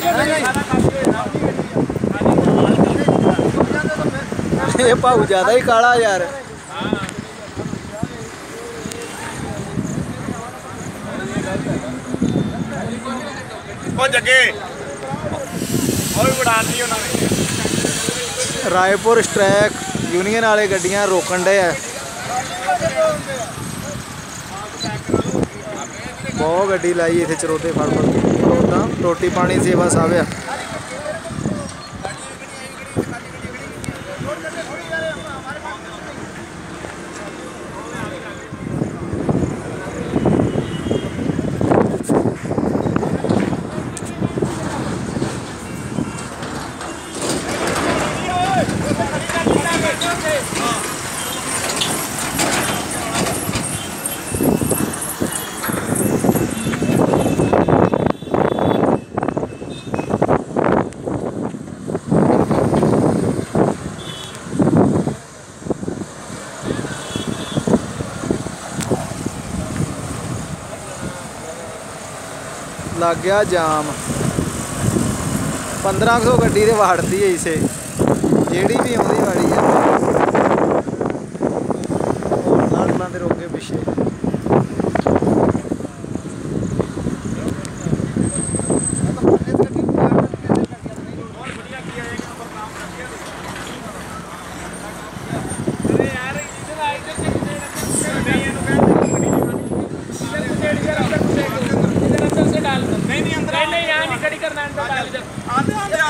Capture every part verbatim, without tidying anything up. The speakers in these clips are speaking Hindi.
ये भाऊ ज्यादा ही काला यार। जगे और बढ़ाती उन्होंने रायपुर स्ट्रैक यूनियन वाले गड्डियां रोकन डे है। बहुत गड्डी लाई इतने चरोते फड़ फड़ खड़ोता रोटी पानी सेवा सब है। लग गया जाम। पंद्रह सौ गड्डी तो वाड़ती है इसे जेड़ी भी आँदी वाली है। नाल दे रोके पिछे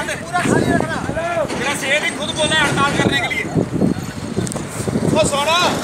खुद बोला हड़ताल करने के लिए। ओ सोना